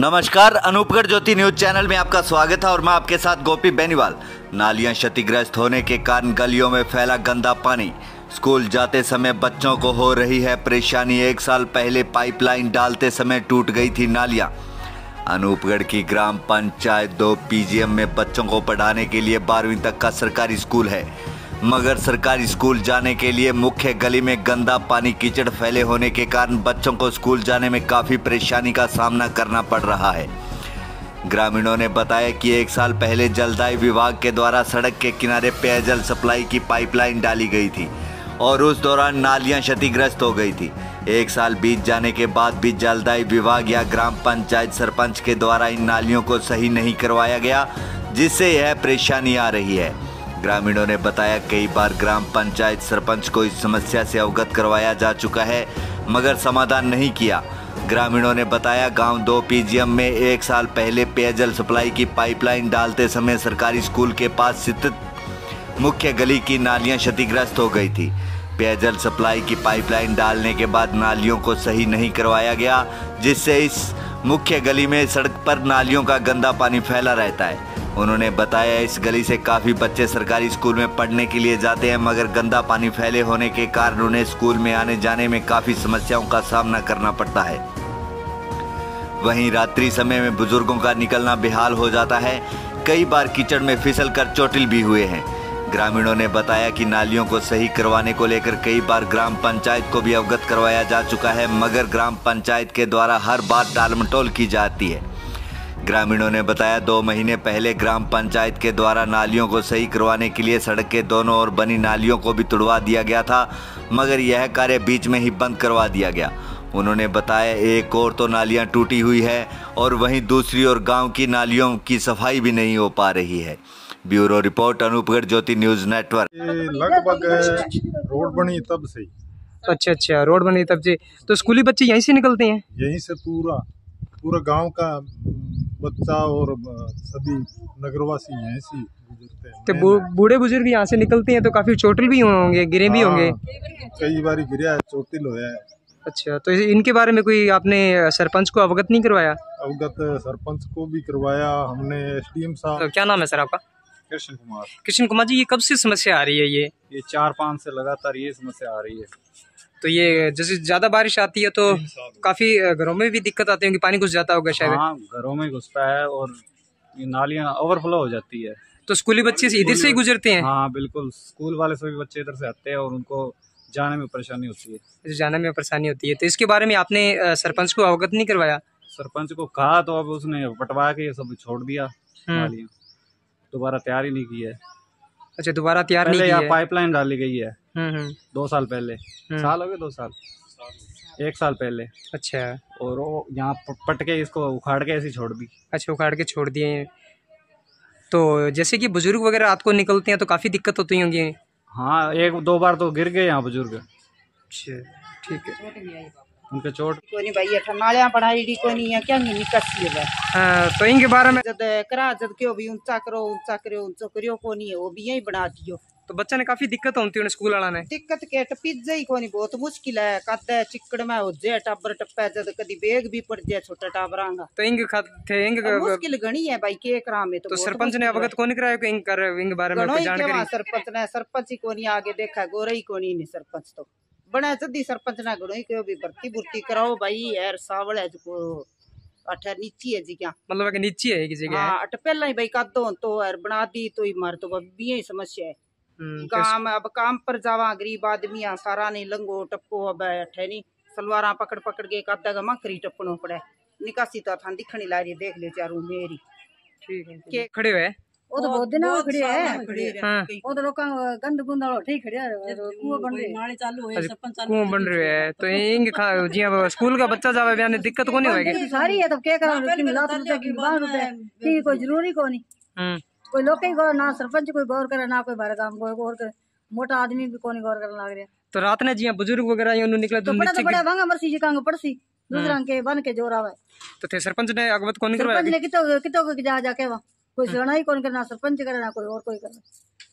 नमस्कार, Anupgarh Jyoti news channel में आपका स्वागत है और मैं आपके साथ गोपी बेनीवाल। नालियां क्षतिग्रस्त होने के कारण गलियों में फैला गंदा पानी। स्कूल जाते समय बच्चों को हो रही है परेशानी। 1 साल पहले पाइपलाइन डालते समय टूट गई थी नालियां। अनूपगढ़ की ग्राम पंचायत 2 पीजीएम में बच्चों को पढ़ाने के लिए 12वीं तक का सरकारी स्कूल है, मगर सरकारी स्कूल जाने के लिए मुख्य गली में गंदा पानी कीचड़ फैले होने के कारण बच्चों को स्कूल जाने में काफ़ी परेशानी का सामना करना पड़ रहा है। ग्रामीणों ने बताया कि 1 साल पहले जलदाय विभाग के द्वारा सड़क के किनारे पेयजल सप्लाई की पाइपलाइन डाली गई थी और उस दौरान नालियां क्षतिग्रस्त हो गई थी। 1 साल बीत जाने के बाद भी जलदाय विभाग या ग्राम पंचायत सरपंच के द्वारा इन नालियों को सही नहीं करवाया गया, जिससे यह परेशानी आ रही है। ग्रामीणों ने बताया कई बार ग्राम पंचायत सरपंच को इस समस्या से अवगत करवाया जा चुका है, मगर समाधान नहीं किया। ग्रामीणों ने बताया गांव 2 पीजीएम में 1 साल पहले पेयजल सप्लाई की पाइपलाइन डालते समय सरकारी स्कूल के पास स्थित मुख्य गली की नालियां क्षतिग्रस्त हो गई थी। पेयजल सप्लाई की पाइपलाइन डालने के बाद नालियों को सही नहीं करवाया गया, जिससे इस मुख्य गली में सड़क पर नालियों का गंदा पानी फैला रहता है। उन्होंने बताया इस गली से काफ़ी बच्चे सरकारी स्कूल में पढ़ने के लिए जाते हैं, मगर गंदा पानी फैले होने के कारण उन्हें स्कूल में आने जाने में काफ़ी समस्याओं का सामना करना पड़ता है। वहीं रात्रि समय में बुजुर्गों का निकलना बेहाल हो जाता है। कई बार कीचड़ में फिसल कर चोटिल भी हुए हैं। ग्रामीणों ने बताया कि नालियों को सही करवाने को लेकर कई बार ग्राम पंचायत को भी अवगत करवाया जा चुका है, मगर ग्राम पंचायत के द्वारा हर बार टालमटोल की जाती है। ग्रामीणों ने बताया 2 महीने पहले ग्राम पंचायत के द्वारा नालियों को सही करवाने के लिए सड़क के दोनों ओर बनी नालियों को भी तुड़वा दिया गया था, मगर यह कार्य बीच में ही बंद करवा दिया गया। उन्होंने बताया एक ओर तो नालियां टूटी हुई है और वहीं दूसरी ओर गांव की नालियों की सफाई भी नहीं हो पा रही है। Bureau report, Anupgarh Jyoti news network. लगभग रोड बनी तब से। अच्छा, रोड बनी तब से। तो स्कूली बच्चे यहीं से निकलते हैं? यहीं से पूरा गांव का बच्चा और सभी नगरवासी यहीं से गुजरते हैं। तो बूढ़े बुजुर्ग यहाँ से निकलते हैं तो काफी चोटिल भी होंगे, गिरे भी होंगे? कई बार गिरा है, चोटिल हुआ है। अच्छा, तो इनके बारे में कोई आपने सरपंच को अवगत नहीं करवाया? अवगत सरपंच को भी करवाया हमने, एसडीएम साहब। तो क्या नाम है सर आपका? कृष्ण कुमार जी, ये कब से समस्या आ रही है? ये 4-5 से लगातार ये समस्या आ रही है। तो ये जैसे ज्यादा बारिश आती है तो काफी घरों में भी दिक्कत आती होगी, पानी घुस जाता होगा शायद? हाँ, घरों में घुसता है और ये नालियां ओवरफ्लो हो जाती है। तो स्कूली बच्चे इधर से ही गुजरते हैं? हाँ बिल्कुल, स्कूल वाले सभी बच्चे इधर से आते हैं और उनको जाने में परेशानी होती है। जाने में परेशानी होती है, तो इसके बारे में आपने सरपंच को अवगत नहीं करवाया? सरपंच को कहा तो अब उसने पटवा के ये सब छोड़ दिया। नालियां दोबारा तैयार ही नहीं की है। अच्छा, दोबारा तैयार नहीं की है? पाइपलाइन डाली गई है 2 साल पहले। साल हो गए 2 साल, 1 साल पहले। अच्छा, और वो यहाँ पट के इसको उखाड़ के ऐसे छोड़ दी। अच्छा, उखाड़ के छोड़ दिए। तो जैसे कि बुजुर्ग वगैरह रात को निकलते हैं तो काफी दिक्कत होती होंगी? हाँ, 1-2 बार तो गिर गए यहाँ बुजुर्ग। अच्छा, ठीक है। उनके चोट कोनी भाई अठा नालियां बनाई कोनी है क्या निकासी है। हाँ, तो इनके बारे में जद करा जद क्यों भी ऊंचा करो कोनी है, वो भी यही बना दियो। तो बच्चा ने काफी दिक्कत होती है स्कूल वाला ने? दिक्कत के पिज्जा ही कोनी, बहुत मुश्किल है। कद चिकड़ में हो जाए टब्बर टप्पे, जद कदी बेग भी पड़ जाए छोटा टाबरांगा तो इंग खाते मुश्किल घणी है भाई के करा में। तो सरपंच ने अवगत कौन कराया कि इंग बारे में कोई जानकारी? सरपंच ही कोनी आगे देखा, गोरा ही कोनी नहीं सरपंच तो बना जदी सरपंच ना गणो ही क्यों भी भर्ती कराओ भाई यार। सावल है जो अठा नीची है जी, क्या मतलब नीची है किसी के? हाँ, अट पहला ही भाई कदो तो यार बना दी तो ही मार, तो अब भी यही समस्या है। काम अब काम पर जावा गरीब आदमी सारा नहीं लंगो टप्पो, अब अठे नहीं सलवारा पकड़ के कदा का मकरी टप्पनो पड़े। निकासी तो था दिखनी ला रही, देख ले चारू मेरी। ठीक है, खड़े हुए वो तो बहुत दिन खड़े है। वो तो लोग गंद गुंद वाला ठीक खड़े है, कुआं बन रहे नाले चालू है, सरपंच चालू कुआं बन रहे है। तो इंग जी अब स्कूल का बच्चा जावे बयाने दिक्कत कोनी होएगी? सारी है तो क्या करा, लाख रुपए की 12 रुपए की कोई जरूरी कोनी। कोई लोग ही गौर ना सरपंच कोई गौर करे ना कोई बाहर काम कोई गौर करे, मोटा आदमी भी कोनी गौर करने लग रहे। तो रात ने जी बुजुर्ग वगैरह उन्होंने निकला तो बड़ा भांगा मरसी जी कांग पड़सी दूसरा के बन के जोर आवे। तो थे सरपंच ने अवगत कोनी करवाया? सरपंच ने कितो जा के कोई सुना ही कौन करना, सरपंच करे ना कोई और कोई करे।